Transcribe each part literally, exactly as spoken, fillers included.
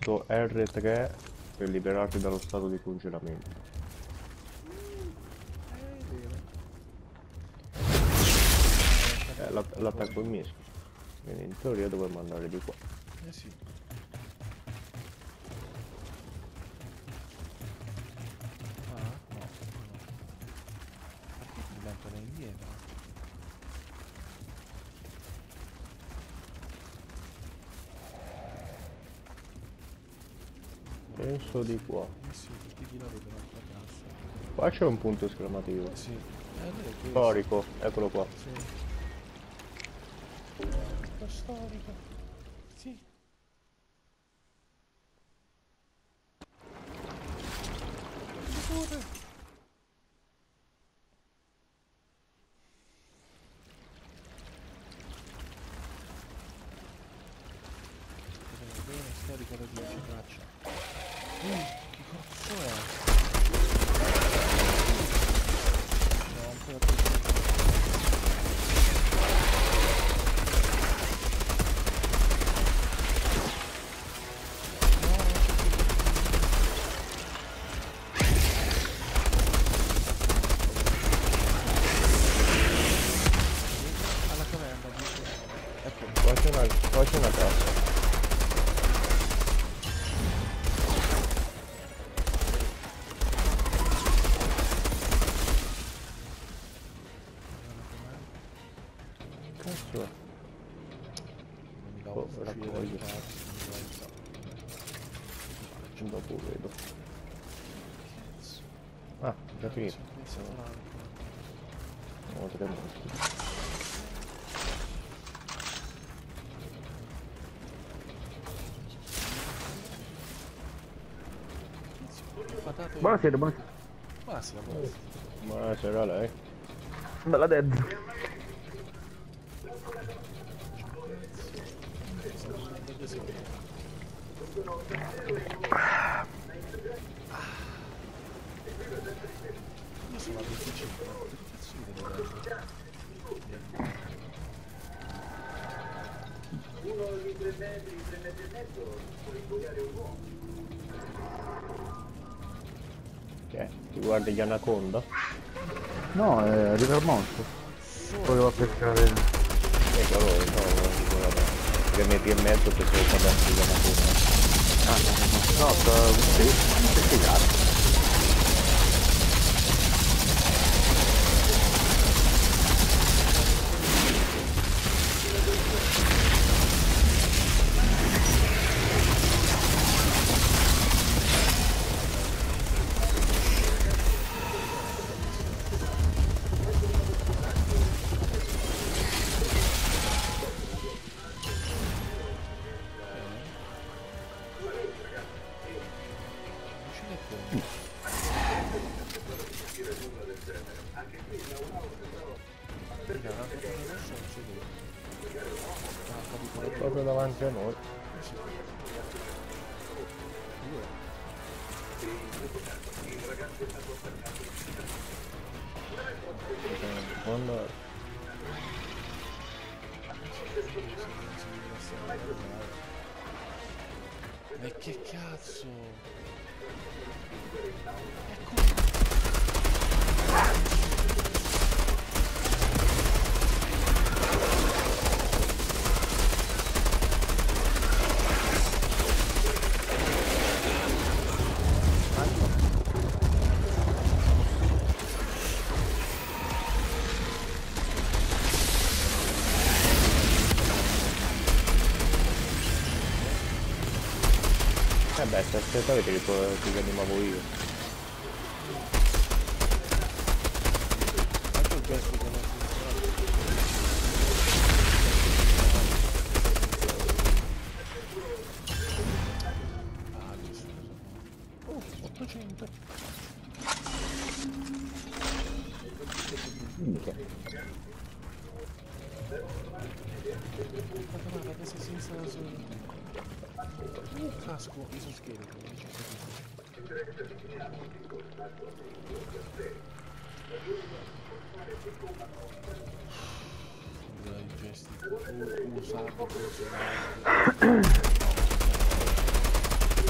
R tre per liberarti dallo stato di congelamento. Eh, l'attacco è mischio. Quindi in teoria dovremmo andare di qua. Eh sì. Ah, no, no. Perché mi mettono indietro? Penso di qua. Eh sì, tutti di là vedono altra cassa. Qua c'è un punto esclamativo. Eh sì. Eh, allora è questo. Storico, eccolo qua. Sì. Lo storico. Sì. Pure. Bene, storico da dieci traccia. Uh, che cazzo è? No, ancora più. Qua c'è una cassa. Cazzo è? Oh, raccoglio. Dopo vedo. Ah, già finito. No, tre morti. Buonasera, buonasera. Buonasera, buonasera. Buonasera a lei. Bella dead. Io sono a venticinque, che cazzo mi devo dare? Uno di tre metri, tre metri e mezzo, puoi ingoiare un uomo. Che? Ti guardi gli anaconda? No, è River Monster. Volevo pescare. Eh, però no, tre metri e mezzo che sei guardarsi gli anaconda. Ah, no, no, no, no, sta... sì, spiegato. Proprio davanti a noi. Quando... Ma che cazzo? Eh beh, se aspettavi che ti animavo io. Anche il gesto che non funziona. Ah, giusto. Oh, ottocento. Minchia. Guarda, guarda, adesso si installa su... Uh, casco, isoscheletro, dice dai gesti, uh, usato, funzionato.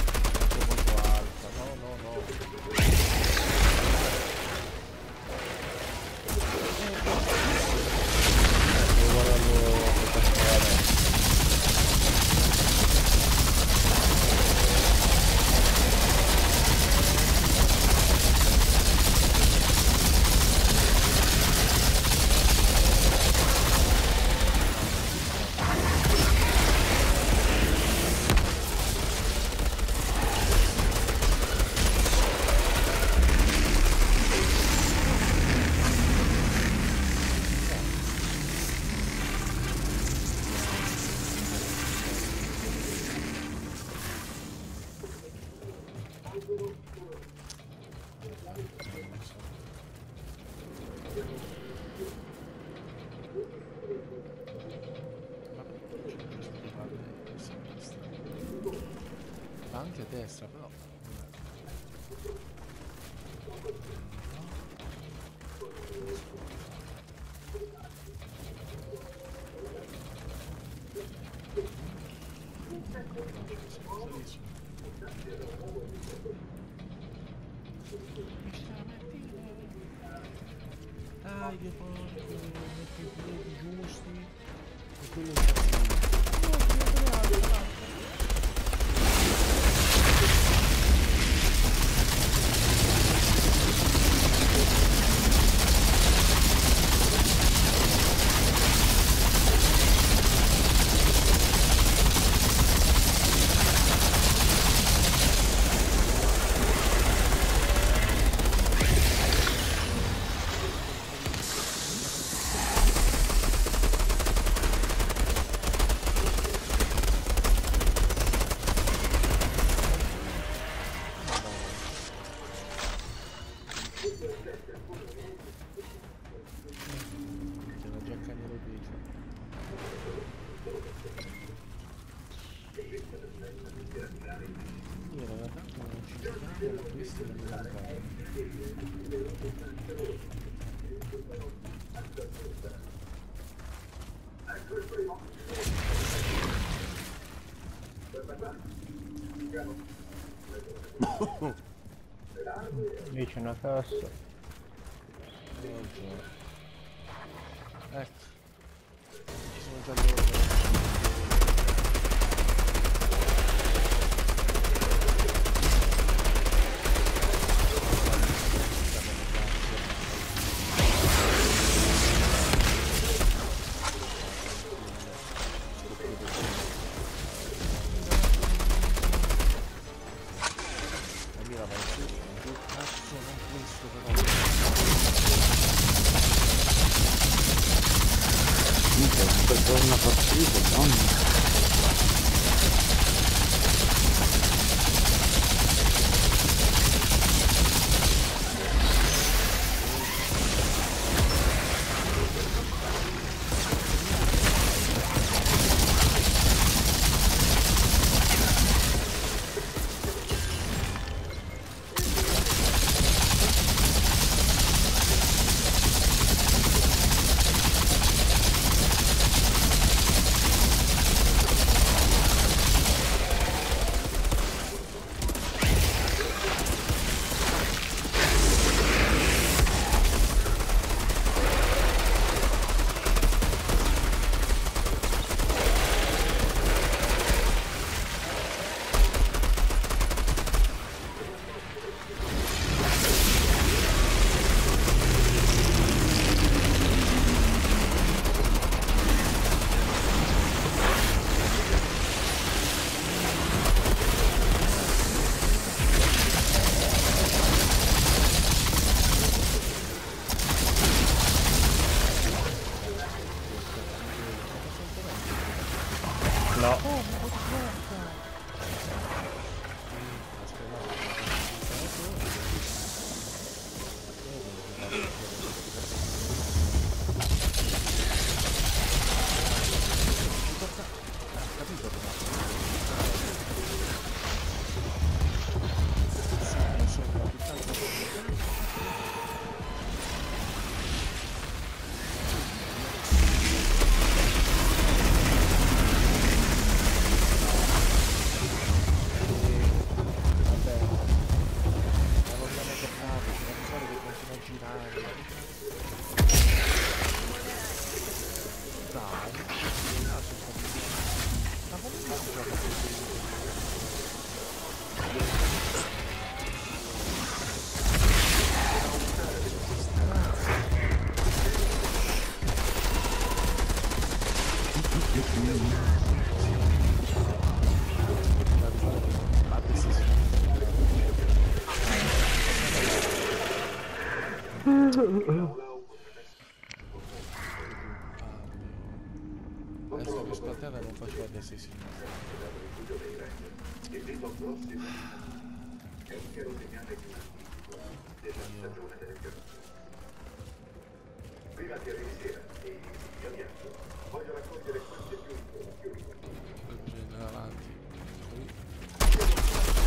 anche a destra però. Dai che porco, metti i piedi giusti e quello è cattivo. No, mi ha creato, Lì c'è una cassa. ecco, ci sono già loro. Una partita, no? No. Adesso che sto a terra non faccio la destra e sinistra. Il rito prossimo è un chiaro segnale clinico della stagione delle piogge. Prima che arrivi sera e io viaggio, voglio raccogliere quante più informazioni possibili. Per avanti.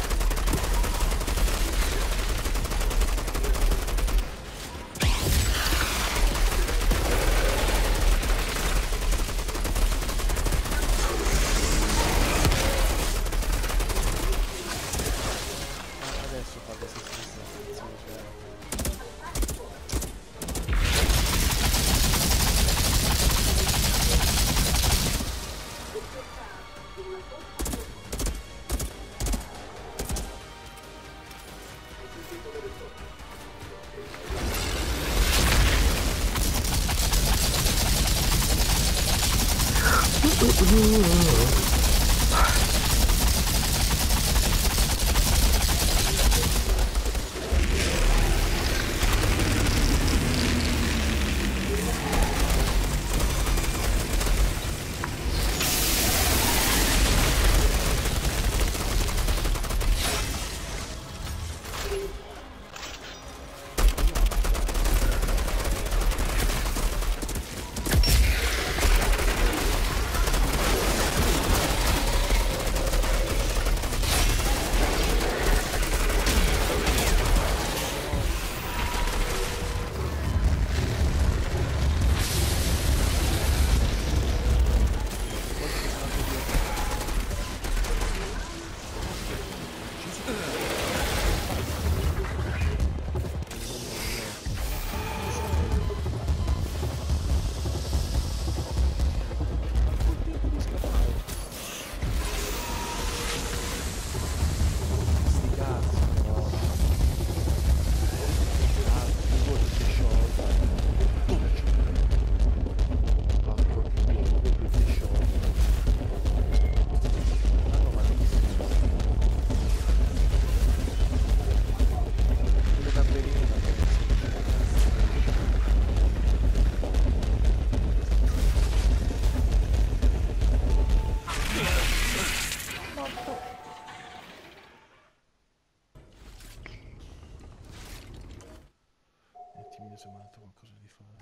Se mi ha detto qualcosa di fare.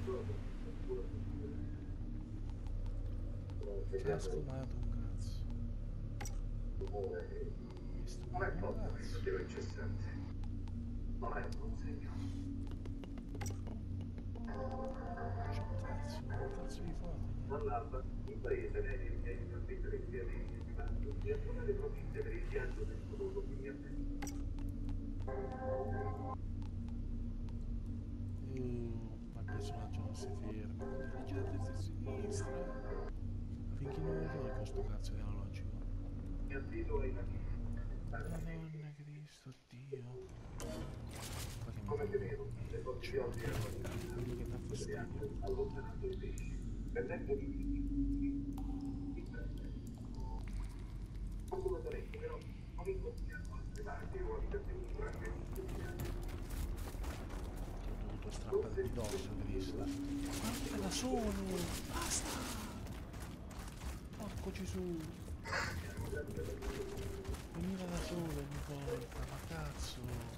Che ha sfumato un cazzo. Mi sto Non è un proprio un cazzo. motivo incessante. Non è un buon segno. C'è un cazzo, un cazzo di fare. Dall'alba, il paese ne inizia a intraprendere insieme il dibattito e a trovare profitte per il viaggio del futuro finalmente. Uh, ma il personaggio non si ferma, continua a girare a destra e a sinistra. Finché non lo tolgo sto cazzo di analogico. Mi affido ai bambini. Madonna Cristo, Dio. Ma che mi Come fa temevo, le forze di oggi erano quello che dà fastidio. allontanando i pesci, perdendo i il prendere. Fortunatamente però non incontriamo altre parti o abitazioni durante il viaggio. Ti ho dovuto strappare di dosso, Cristo. Ma da solo! Basta! Porco Gesù! Veniva da solo ogni volta, ma cazzo!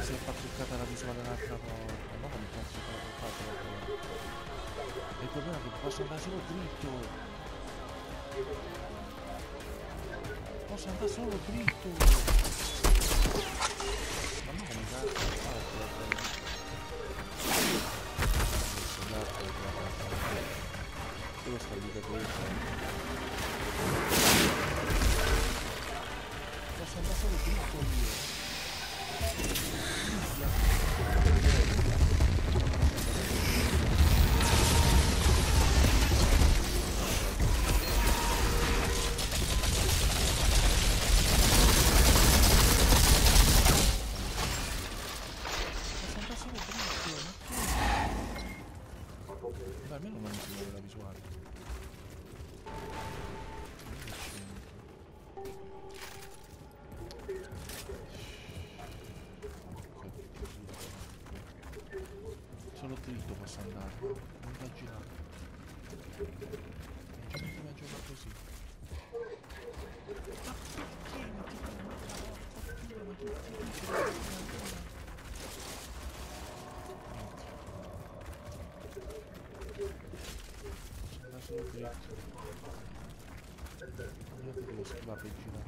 si è fatto truccata la visuale l'altra volta, ma come cazzo te l'ho fatto l'altra volta? Il problema è che posso andare solo dritto. Posso andare solo dritto. Ma no, come cazzo ho fatto l'altra volta? Solo sta vita questa. Posso andare solo dritto io. Beh, almeno non mi si muove la visuale. Solo dritto posso andare, non da girare. Non c'è neanche mai giocato così. Ma perché mi ti fanno una volta? Ma tu ti dici che solo dritto. Io che devo schivare per girare.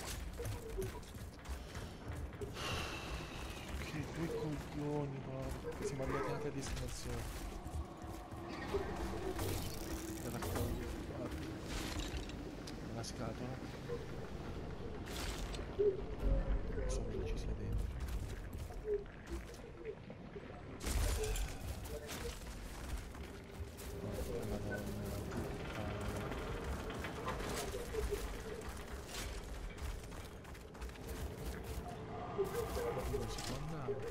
Che due coglioni, porca. Siamo arrivati anche a destinazione. Da raccogliere. Una scatola. Non so cosa ci sia dentro. Non si può andare.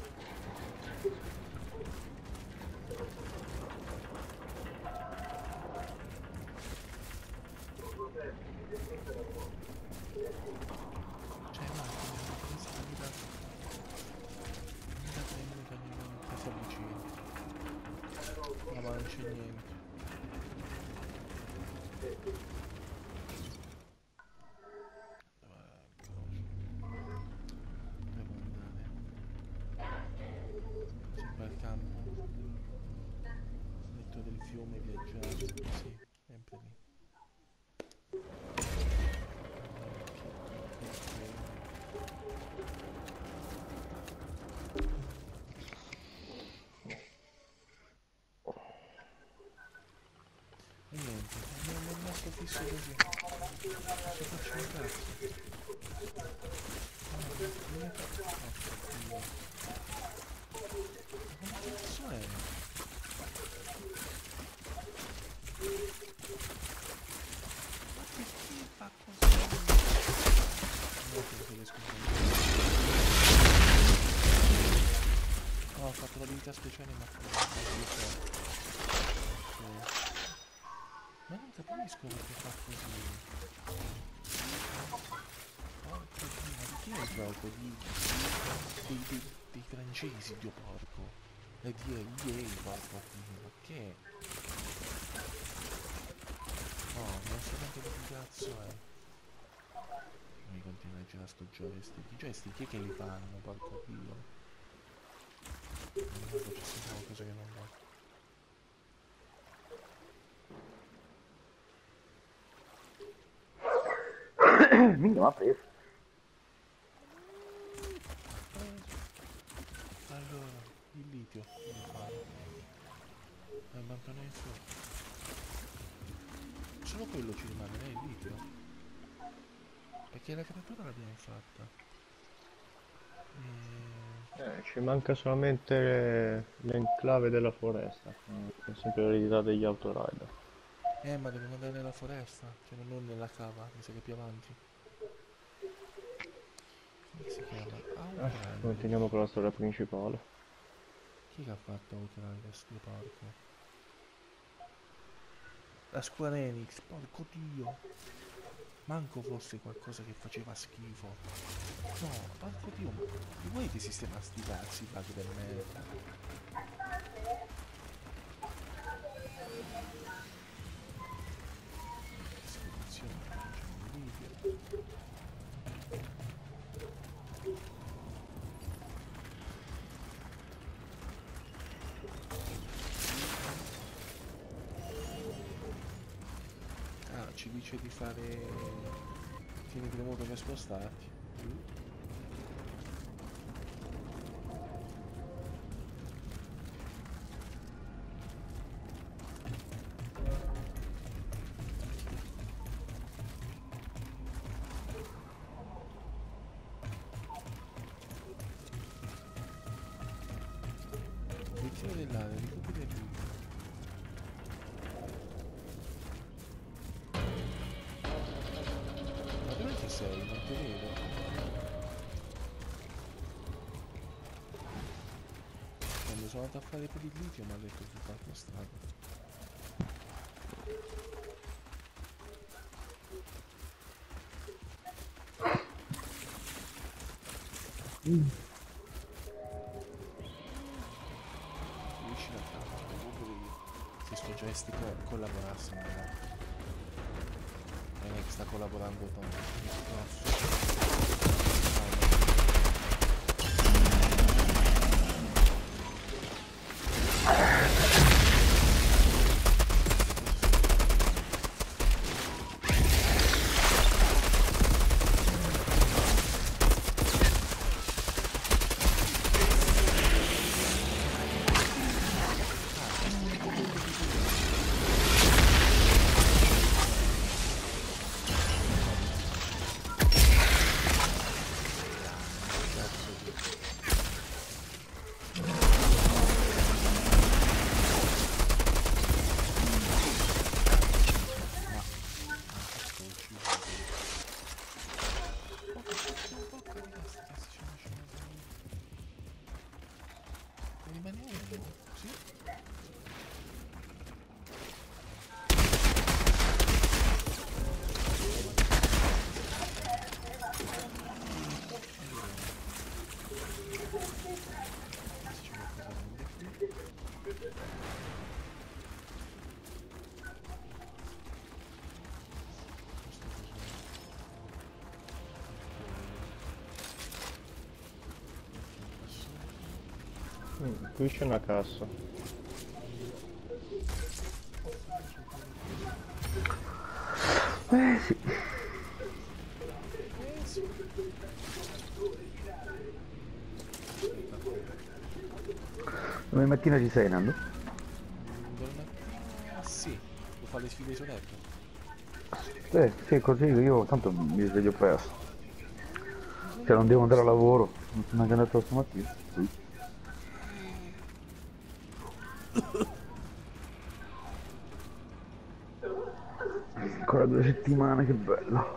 C'è macchina, questa è mi dà mi dà prendere che mi si avvicina. No, ma non c'è niente. Campo, letto del fiume, viaggiare, sì, sempre lì. E niente, non è rimasto fisso così. Non ci faccio un cazzo. Non è fatto. Ma che cazzo è? Ma perché fa così? No, perché riesco a fare. No, ho fatto l'abilità speciale ma okay. Ma non capisco perché fa così. Porca dio, di chi è il gioco? Di... Dei, dei, dei francesi, dio porco. E di E A, porco dio, ma che? No, non so neanche che cazzo è. Mi continua a girare sto joystick. I joystick chi è che li fanno, porco dio? Non so, c'è sempre qualcosa che non va. Minchia, ma ha preso. Allora, il litio, come fare? È un mancanetto. Solo quello ci rimane, non è il litio. Perché la creatura l'abbiamo fatta. E... Eh, ci manca solamente l'enclave della foresta. È sempre l'eredità degli Outrider. Eh, ma dobbiamo andare nella foresta, cioè non nella cava, mi sa che è più avanti. Come si chiama? Outrider. Continuiamo con la storia principale. Chi che ha fatto Outrider, sto porco? La Square Enix, porco dio! Manco fosse qualcosa che faceva schifo. No, porco dio, ma mi vuoi di sistema sti cazzi, bug del merda? dice di fare... tieni premuto per spostarti. Mettilo dell'area, recuperi il video. Ma dove ci sei? Non ti vedo. Quando sono andato a fare per il litio mi ha detto di fare la strada. Mm. Vicino a casa, pure io. Se sto joystick collaborasse magari. Non è che sta collaborando tanto. Mm, qui c'è una cassa. Eh sì. Domani mattina ci sei, Nando? Domani mattina sì, devo fare le sfide su letto. Eh sì, così io tanto mi sveglio presto. Cioè non devo andare a lavoro, non sono anche andato stamattina. Sì. Ancora due settimane, che bello.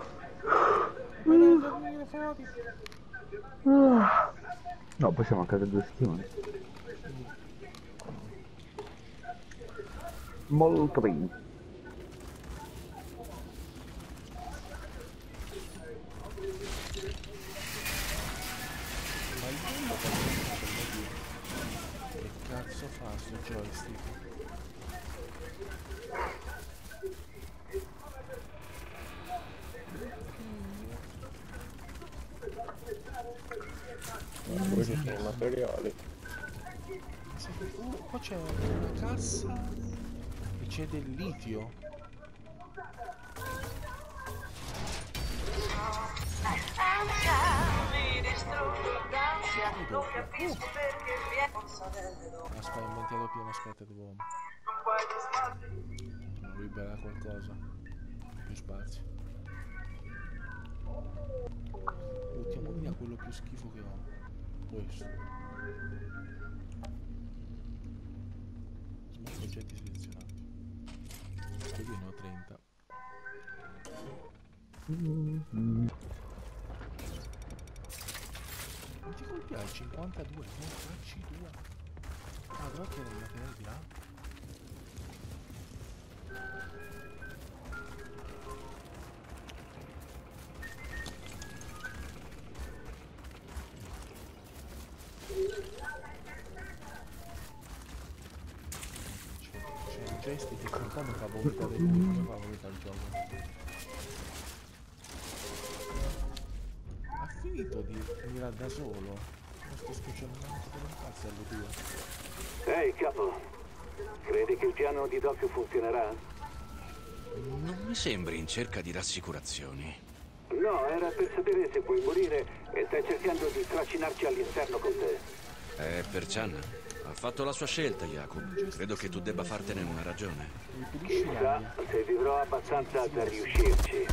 Ah. No, poi siamo a casa due settimane. Molto bene. Ma il bello che cazzo fa sto joystick? Questi sono i materiali. Uh, qua c'è una cassa e c'è del litio. Non capisco perché mi è forza delle donne. Aspetta, ho inventato pieno, aspetta, devo devo liberare qualcosa. Più spazio. Buttiamo via quello più schifo che ho. Questo. Smart oggetti selezionati. Così ne ho trenta. Mm-hmm. Non ti colpirà il cinquantadue, non tracci due. Ah, però che era il materiale di là. C'è il joystick che un po' mi fa vomitare lui, come fa a vomitare il gioco? Ha finito di mirare da solo. Non sto schiacciando neanche per un cazzo alle due. Ehi, capo. Credi che il piano di Doc funzionerà? Non mi sembri in cerca di rassicurazioni. No, era per sapere se puoi morire e stai cercando di trascinarci all'inferno con te. È per Chan. Ha fatto la sua scelta, Jakub. Credo che tu debba fartene una ragione. Chissà se vivrò abbastanza per riuscirci.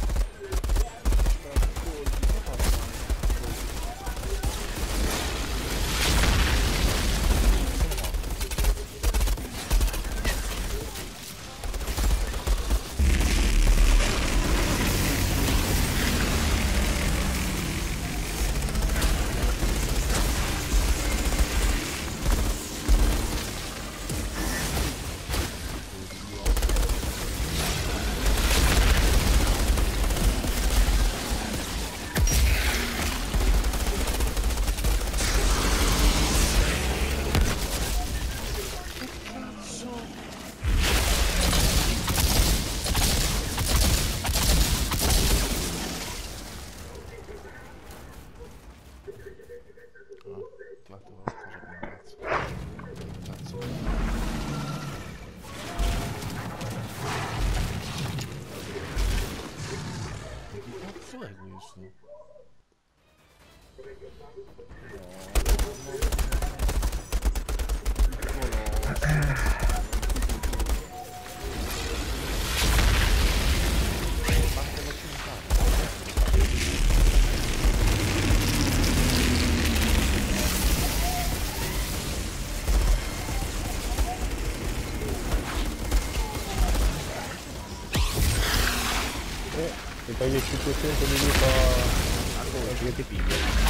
E togli il cinquecento di vita a che ti piglia.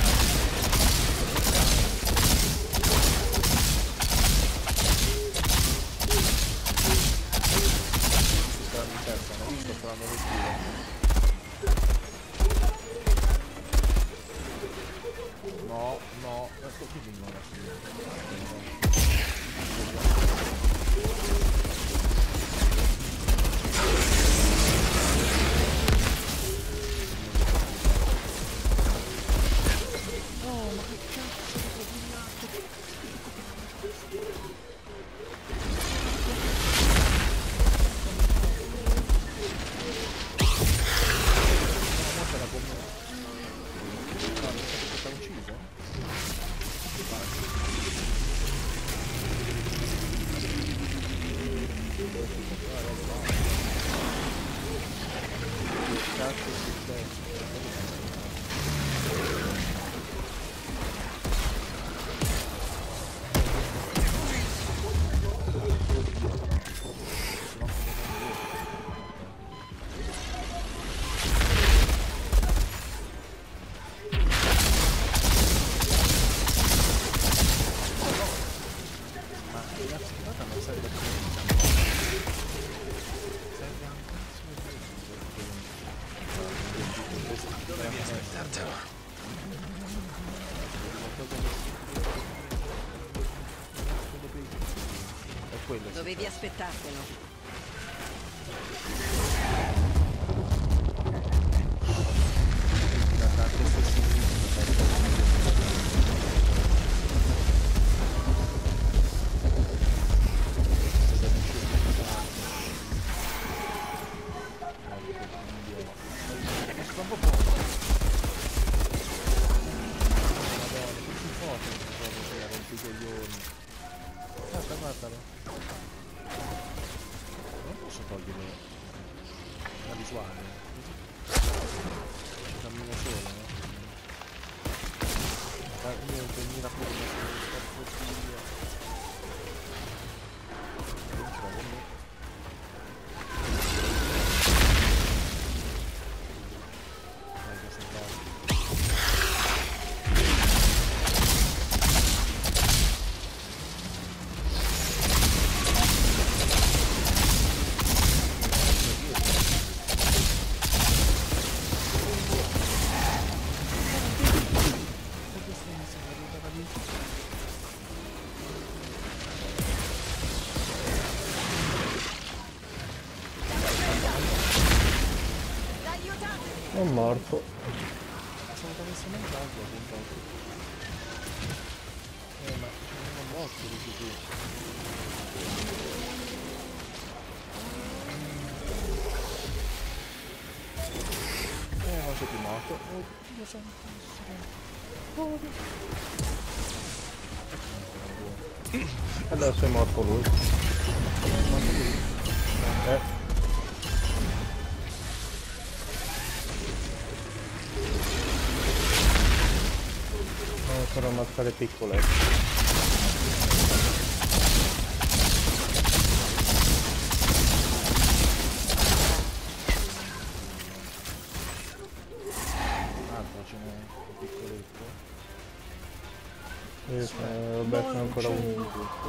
No, no, adesso qui vengono la Dovevi aspettartelo. Guarda, guardalo. Non posso togliere la visuale. Ci cammino solo, no? Ma niente, mi rapporto con il non ce l'ho con me. Dai, che sei bravo. È morto. Sono messo nel caso un po'. Eh ma non morto dici tu. Oh, Dio santissimo. Oh, Dio. Adesso è morto lui. Eh. No, per ammazzare piccoletti. Eh, vabbè, sono ancora un...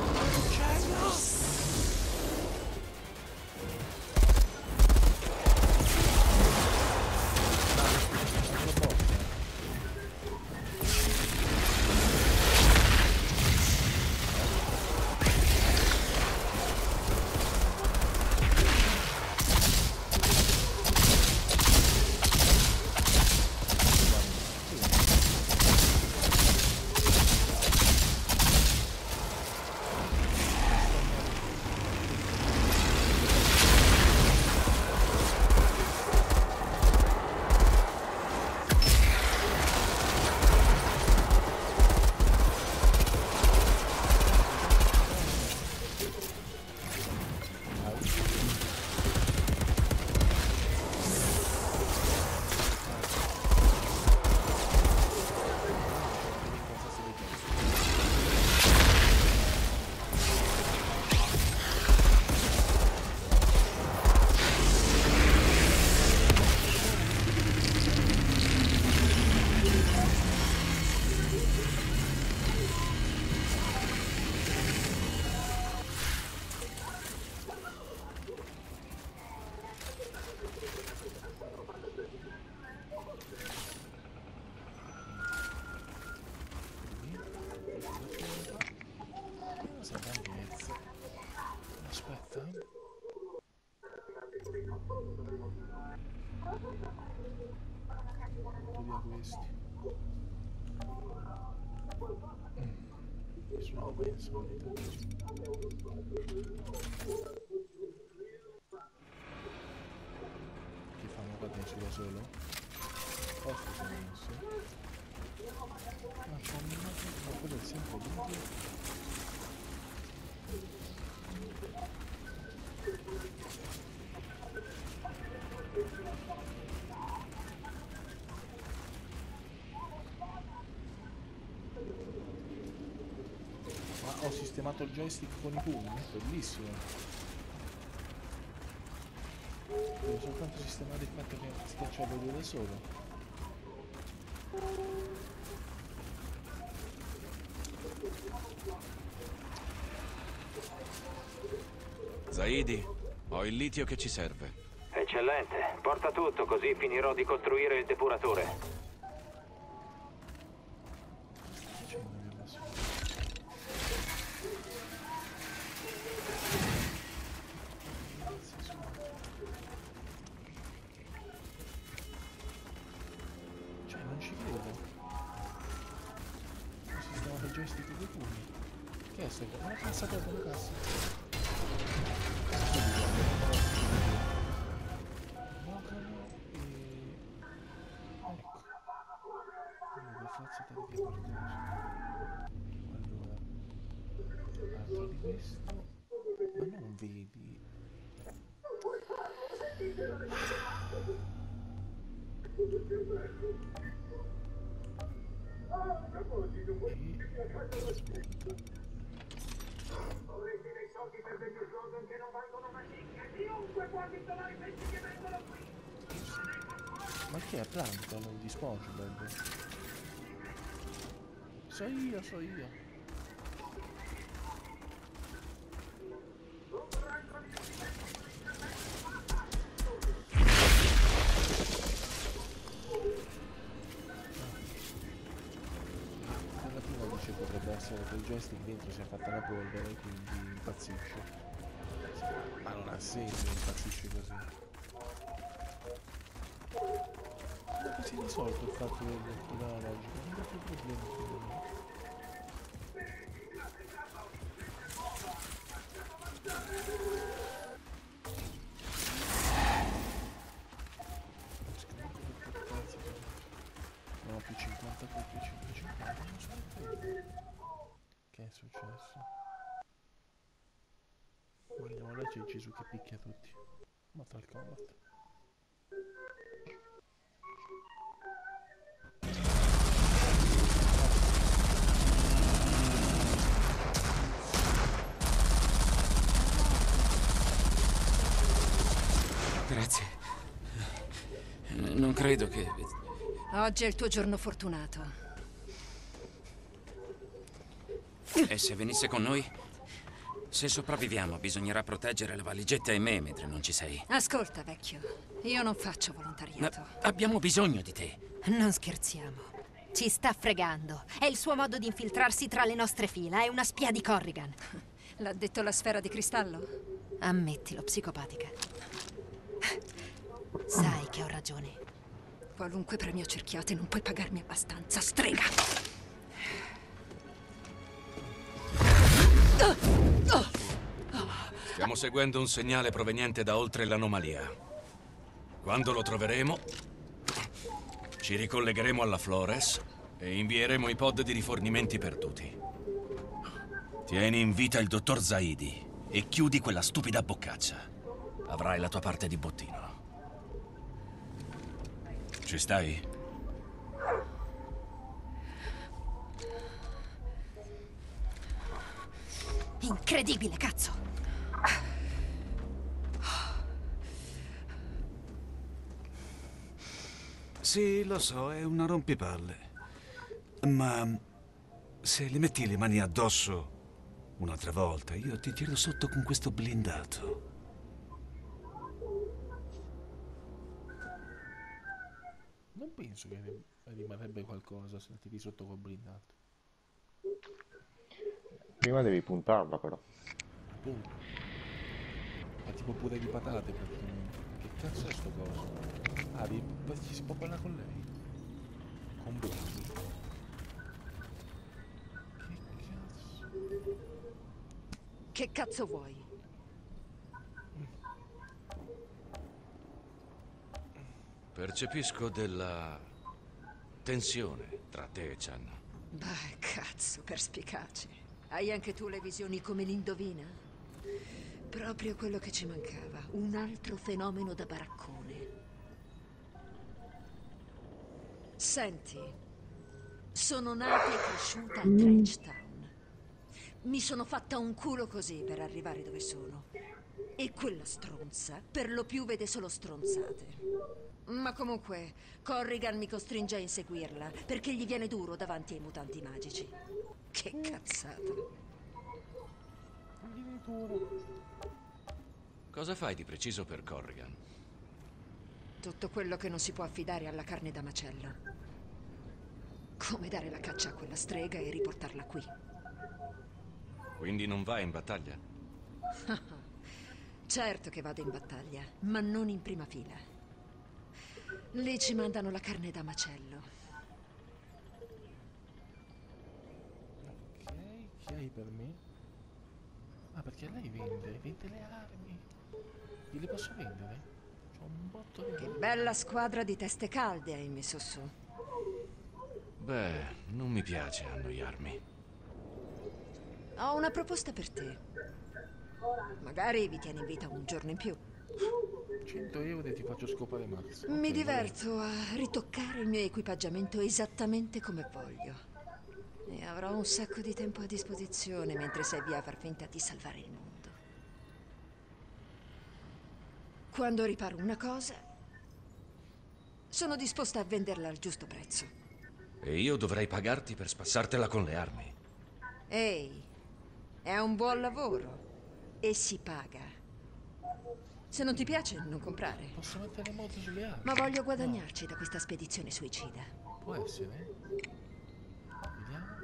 Che fanno qua dentro da solo? Forse sono messo. Ma c'è un minuto, ma quello è sempre lì. Ma ho sistemato il joystick con i pugni, bellissimo. Devo soltanto sistemare il fatto che schiacciarlo lui da solo. Zaidi, ho il litio che ci serve. Eccellente, porta tutto così finirò di costruire il depuratore. Cioè non ci credo. Ho sistemato il joystick dei pugni. Che è sto? Una cassa per una cassa. Mocano e... ecco. Quindi per forza devo dire qualcosa. Allora. Altro di questo. Ma non vedi? Ma che è Plankton di SpongeBob? So io, so io. Potrebbe essere che il joystick dentro si è fatta la polvere e quindi impazzisce. Ma non ha senso, impazzisce così. Come si è risolto il fatto del della logica? Non ho più problemi. successo? Vogliamo leggere Gesù che picchia tutti. Mortal Kombat. Grazie. Non credo che... Oggi è il tuo giorno fortunato. E se venisse con noi? Se sopravviviamo, bisognerà proteggere la valigetta e me mentre non ci sei. Ascolta, vecchio. Io non faccio volontariato. Ma abbiamo bisogno di te. Non scherziamo. Ci sta fregando. È il suo modo di infiltrarsi tra le nostre fila. È una spia di Corrigan. L'ha detto la sfera di cristallo? Ammettilo, psicopatica. Sai che ho ragione. Qualunque premio cerchiate, non puoi pagarmi abbastanza, strega! Stiamo seguendo un segnale proveniente da oltre l'anomalia. Quando lo troveremo, ci ricollegheremo alla Flores e invieremo i pod di rifornimenti perduti. Tieni in vita il dottor Zaidi e chiudi quella stupida boccaccia. Avrai la tua parte di bottino. Ci stai? Incredibile, cazzo! Sì, lo so, è una rompipalle. Ma se le metti le mani addosso un'altra volta, io ti tiro sotto con questo blindato. Non penso che rimarrebbe qualcosa se ti di sotto col blindato. Prima devi puntarla però. Appunto. Ma tipo pure di patate praticamente. Che cazzo è sto coso? Ah, di... ci si può parlare con lei? Con Brady? Che cazzo? Che cazzo vuoi? Percepisco della tensione tra te e Chan. Beh, cazzo, perspicace. Hai anche tu le visioni come l'indovina? Proprio quello che ci mancava. Un altro fenomeno da baraccone. Senti, sono nata e cresciuta a Trenchtown. Mi sono fatta un culo così per arrivare dove sono. E quella stronza, per lo più vede solo stronzate. Ma comunque, Corrigan mi costringe a inseguirla, perché gli viene duro davanti ai mutanti magici. Che cazzata. Cosa fai di preciso per Corrigan? Tutto quello che non si può affidare alla carne da macello. Come dare la caccia a quella strega e riportarla qui. Quindi non vai in battaglia? Certo che vado in battaglia, ma non in prima fila. Lì ci mandano la carne da macello. Ok, che hai per me? Ah, perché lei vende, vende le armi. Gliele posso vendere? C'ho un botto di... Che bella squadra di teste calde hai messo su. Beh, non mi piace annoiarmi. Ho una proposta per te. Magari vi tieni in vita un giorno in più. cento euro e ti faccio scopare Max. Mi Ok, diverto a ritoccare il mio equipaggiamento esattamente come voglio. E avrò un sacco di tempo a disposizione mentre sei via a far finta di salvare il mondo. Quando riparo una cosa, sono disposta a venderla al giusto prezzo. E io dovrei pagarti per spassartela con le armi. Ehi, è un buon lavoro e si paga. Se non ti piace, non comprare. Posso mettere moto sulle armi? Ma voglio guadagnarci da questa spedizione suicida. Può essere? Vediamo.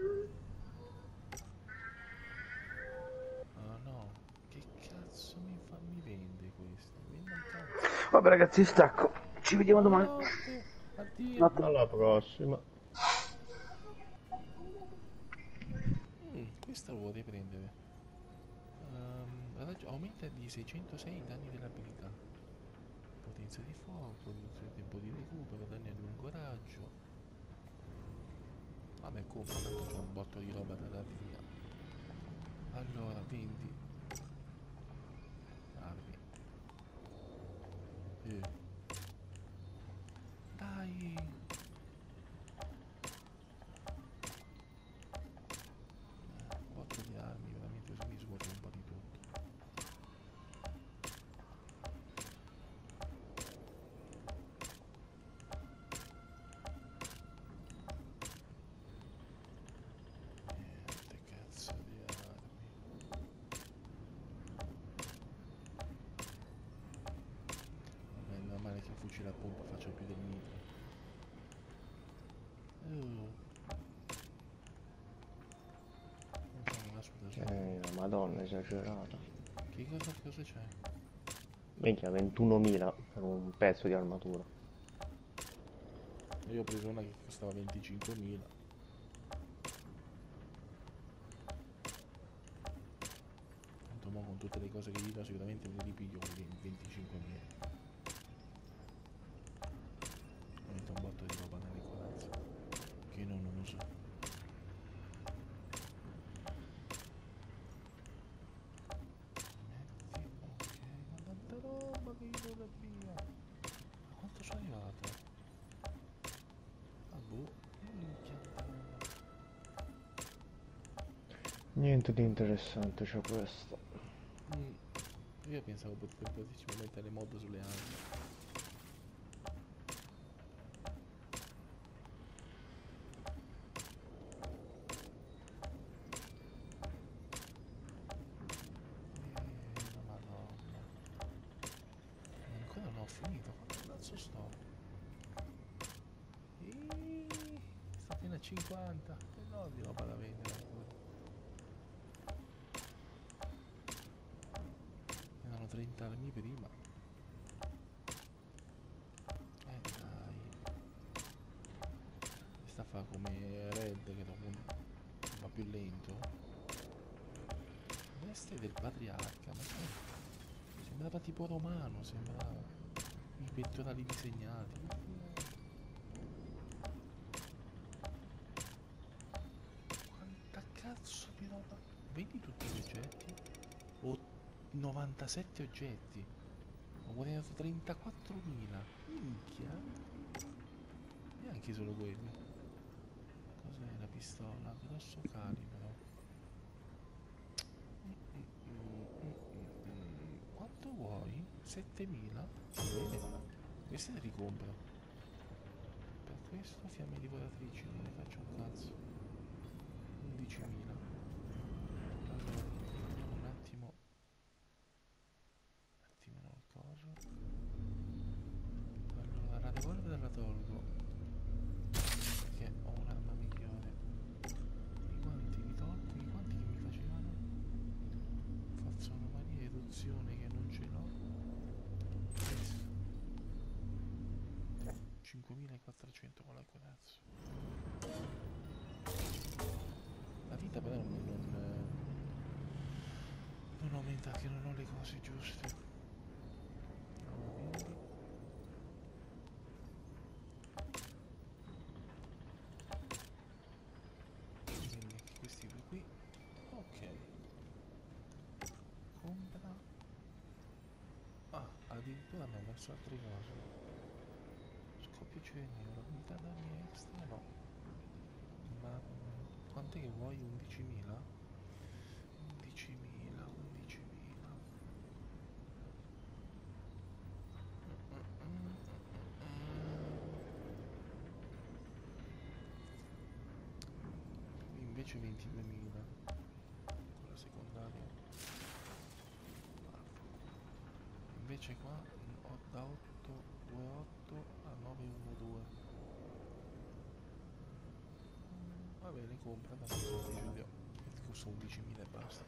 Oh no, che cazzo mi fa mi vende questo? Vende un cazzo. Vabbè ragazzi, stacco. Ci vediamo domani. Notte. Addio. Notte. Alla prossima. Mm, questa lo vorrei prendere. Um, aumenta di seicentosei i danni dell'abilità. Potenza di fuoco, tempo di recupero, danni a lungo raggio. Vabbè, compro, tanto c'ho un botto di roba da darti via. venti. Armi. Eh. Dai. Un botto di armi, veramente così mi svuoto un po' di tutto. Niente cazzo di armi. Vabbè, è normale che un fucile a pompa faccia più del nitro. Oh. Eh, la madonna, esagerata. Che cosa, cosa c'è? Minchia, ventunomila per un pezzo di armatura. Io ho preso una che costava venticinquemila. Tanto mo con tutte le cose che gli do sicuramente me ne ripiglio quei venticinquemila. Ho metto un botto di roba nelle corazze che non uso. Quanto sono arrivato? Ah boh, minchia. Niente di interessante c'è questo. Mm. Io pensavo potessimo mettere mod sulle armi. Eh, madonna. Ancora non ho finito, quanto cazzo sto? Eeeh, sto appena a cinquanta, e no di roba da vendere ancora. Erano trenta armi prima. Eh dai. Questa fa come Red che dopo va più lento. Veste del patriarca, ma che- sembrava tipo romano, sembrava i pettorali disegnati. Quanta cazzo di roba? Vedi tutti gli oggetti? Ho novantasette oggetti. Ho guadagnato trentaquattromila. Minchia. Neanche solo quelli. Cos'è la pistola? Grosso calibro. Quanto vuoi? settemila? Bene, queste le ricompro. Per questo fiamme divoratrici non ne faccio un cazzo. undicimila. Allora, vediamo un attimo. Un attimino il coso. Allora, la revolver la tolgo. Perché ho un'arma migliore. I guanti li tolgo, i guanti che mi facevano forza anomalia eruzione che non ce l'ho. Questo cinquemilaquattrocento con la corazza. La vita però non, non, non aumenta, che non ho le cose giuste. Quindi quindi questi due qui. Ok. Compra. Ah, addirittura mi ha messo altre cose. Scoppio giovanile, unità d'armi extra no. Ma mm, quant'è che vuoi? undicimila? undicimila, undicimila. Invece ventiduemila. Con la secondaria. Invece qua ho da otto ventotto a nove dodici. Va bene, compra, tanto soldi ce li ho. Costa undicimila e basta.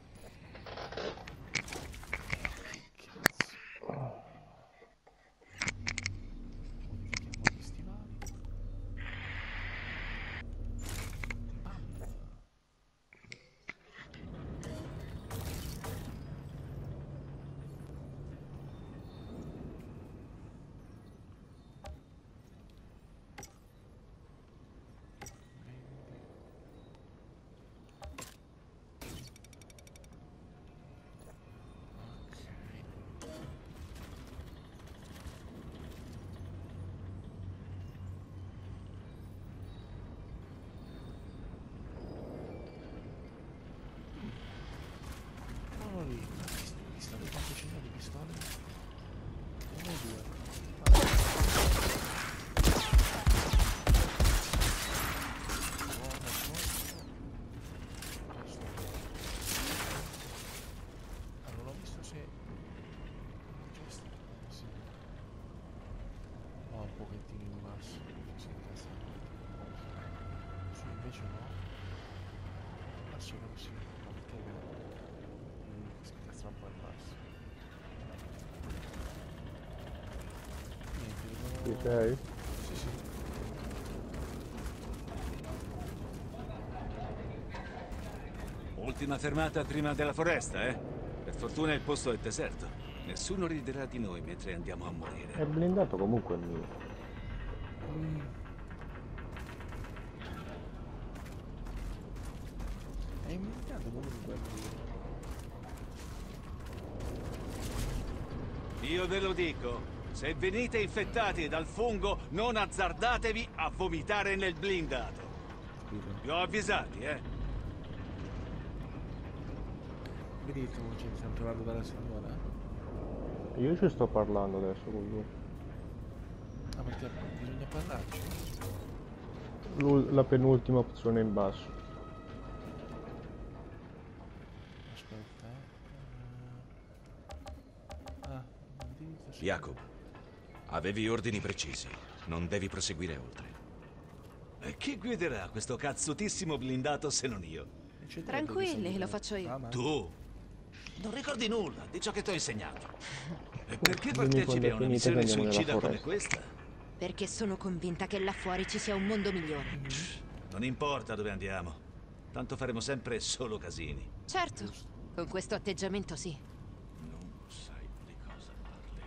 Che cazzo. Modifichiamo gli stivali. Bam. invece no. Adesso così. Ma perché vedo? Mm, si incastra un po' in basso. Niente, Ci devo... sei? Sì, sì. Ultima fermata prima della foresta, eh? Per fortuna il posto è deserto. Nessuno riderà di noi mentre andiamo a morire. È blindato comunque il mio. Mm. È inventato comunque lì. Io ve lo dico, se venite infettati dal fungo, non azzardatevi a vomitare nel blindato. Vi ho avvisati, eh? Vedete come ci stiamo parlando dalla signora? Io ci sto parlando adesso con lui. Ah, perché bisogna parlarci? L'ul- la penultima opzione in basso. Aspetta, eh. Ah, Jacob, avevi ordini precisi. Non devi proseguire oltre. E chi guiderà questo cazzutissimo blindato se non io? Tranquilli, lo faccio io. Tu? Non ricordi nulla di ciò che ti ho insegnato. E perché Dimmi partecipi a quando una è finita missione che andiamo nella suicida come foresta. questa? Perché sono convinta che là fuori ci sia un mondo migliore. Non importa dove andiamo. Tanto faremo sempre solo casini. Certo, con questo atteggiamento sì. Non sai di cosa parli.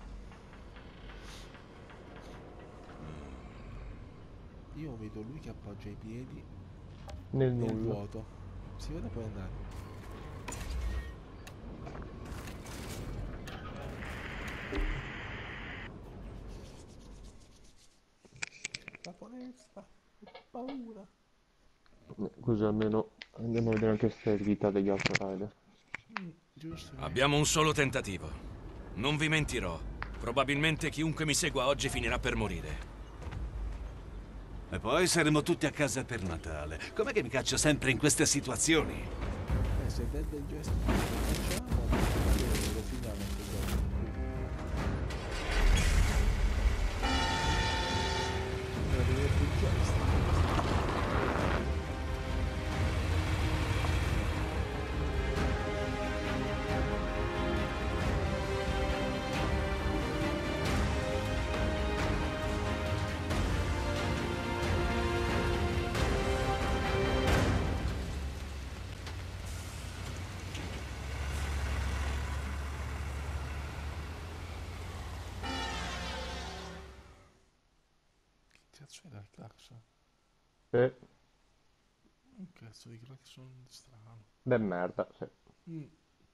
Io vedo lui che appoggia i piedi Nel nel nulla. vuoto. Si vede poi andare. La foresta, ho paura. Così almeno andiamo a vedere anche questa eredità degli altri rider. Mm, giusto. Abbiamo un solo tentativo. Non vi mentirò. Probabilmente chiunque mi segua oggi finirà per morire. E poi saremo tutti a casa per Natale. Com'è che mi caccio sempre in queste situazioni? Eh, se Dead del gesto lo facciamo, lo finiamo questo gioco. Allora, devo più gesto. Cazzo era il clacson? E Un cazzo di clacson strano. de merda, sì. Mm.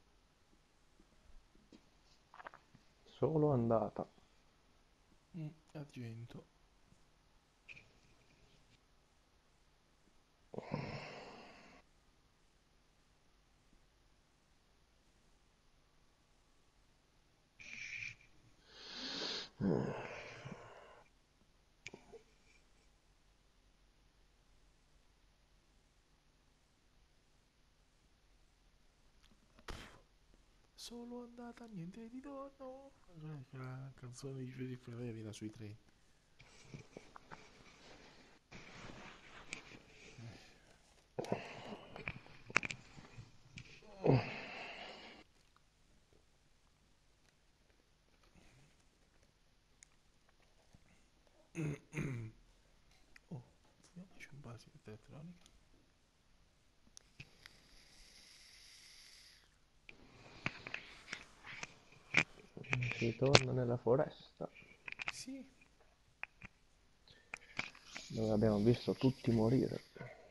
Solo andata. Mm, argento. Solo andata, niente di ritorno. La canzone di Giuseppe Ferreri era sui treni. Oh, vediamoci un base elettronica. Si torna nella foresta, Sì. dove abbiamo visto tutti morire.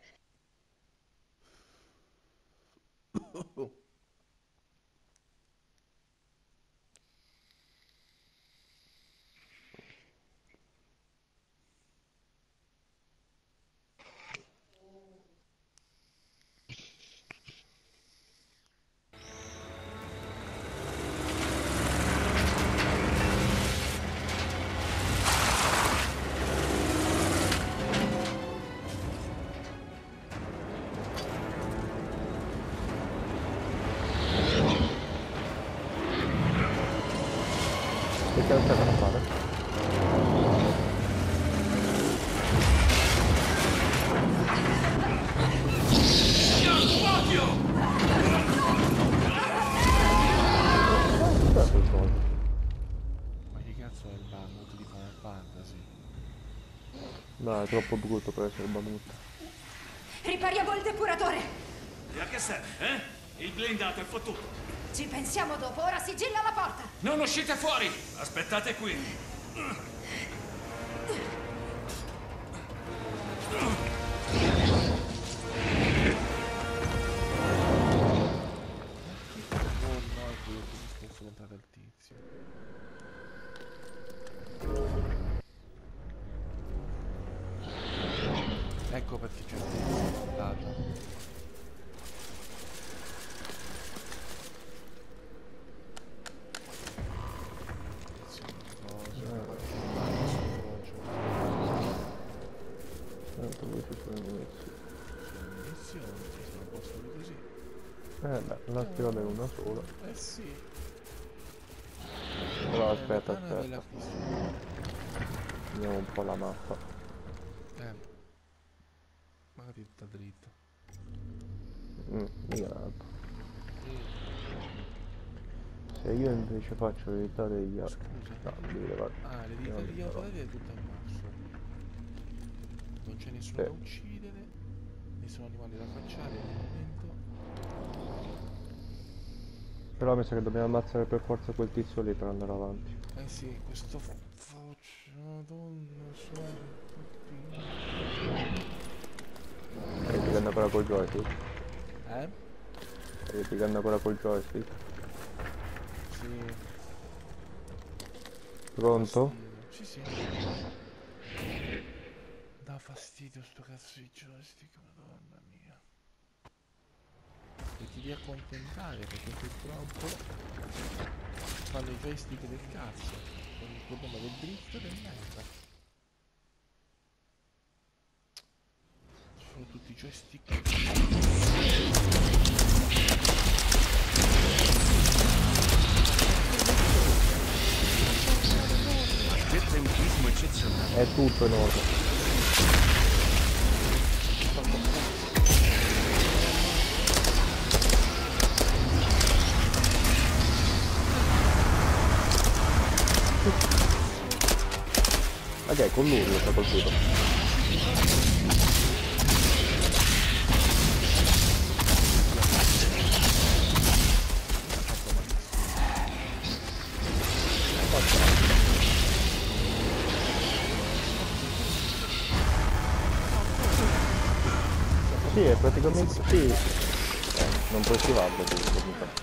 Che cazzo è da fare? No, è troppo brutto per essere Bahamut. Ripariamo il depuratore! E a che serve, eh? Il blindato è fottuto. Ci pensiamo dopo, ora sigilla la porta! Non uscite fuori! Aspettate qui. Oh no, è quello che posso comprare al tizio. Ecco perché c'è stato. Tanto voi ci sono munizioni. Munizioni, ci sono posti così. Eh beh, la strada è una sola. Eh sì. Però aspetta, Lontana dalla aspetta. fissura. Vediamo un po' la mappa. Eh. Magari tutta dritta. Mm, migrato. Se io invece faccio l'editare degli altri. Scusa. No, devi levare. Ah, l'editore degli autori è tutta in basso. Non c'è nessuno Sì. da uccidere, nessun animale da cacciare al momento. Però mi sa che dobbiamo ammazzare per forza quel tizio lì per andare avanti. Eh sì, questo fa... faccia... Madonna santa. Stai piegando ancora col joystick? Eh? Stai piegando ancora col joystick? Sì. Pronto? Sì, sì. Dà fastidio sto cazzo di joystick, madonna mia. E ti devi accontentare perché purtroppo fanno i joystick del cazzo. Con il problema del drift del merda. Ci sono tutti i joystick. È tutto enorme. Ok, con lui lo sta colpito. Sì, è praticamente sì. Eh, non puoi schivarlo tu, comunque.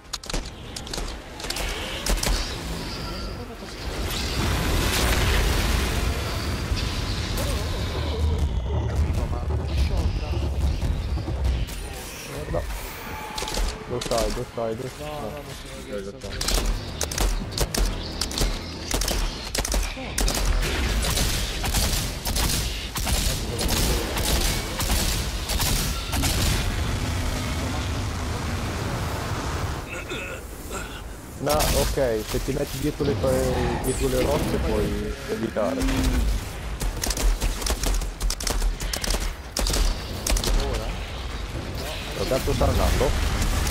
Guarda. Dove stai, dove stai, dove stai? No, no, No. non sono Dove adesso. stai? No, ok, se ti metti dietro le, dietro le rocce puoi evitare. Ora? Lo cazzo sta andando?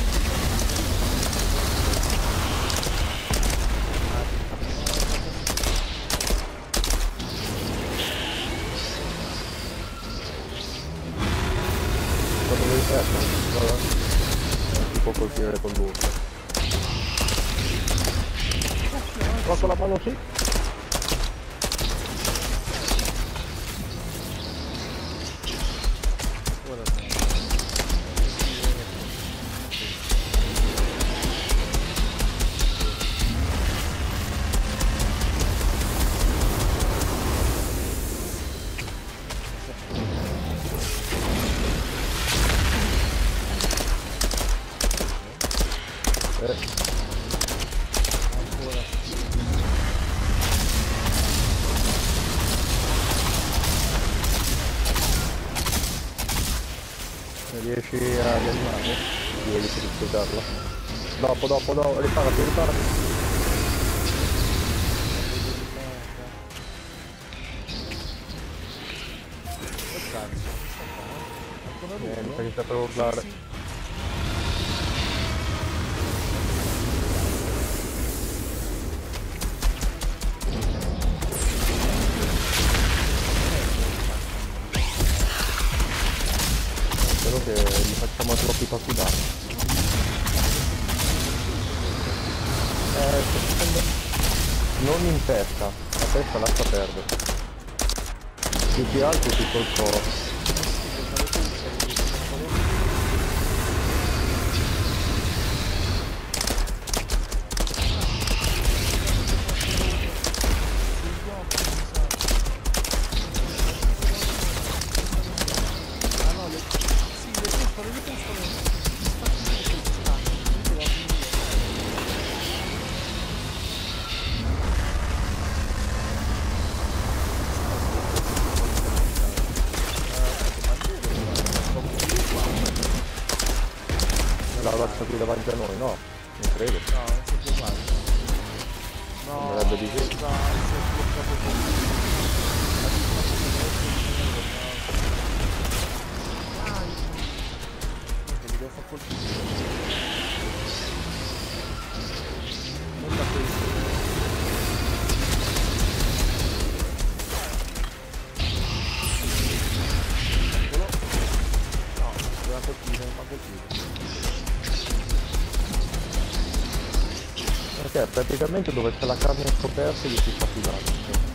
Quando devi prendere? Guarda. Si può colpire con l'urto. Tocco la mano sì. Ora Eh. ancora. Riesci a rianimarlo? Sì, riesci a disputarlo. Dopo, dopo, dopo, riparati, riparati. Che cazzo? Ancora lui? Eh, mi sa che sta per urlare. Sì. colpirmi in testa. La testa lascia perdere. Più ti alti più col corpo. La lascia qui davanti a noi, no? Non credo. No, non si può fare. No, Sembrerebbe di sì. no, si è bloccato tutto. Dai! Niente, mi devo far colpire. Non da questo. Eccolo. No, doveva colpire, non mi ha colpito. Perché praticamente dove c'è la carne scoperta gli si fa più danno.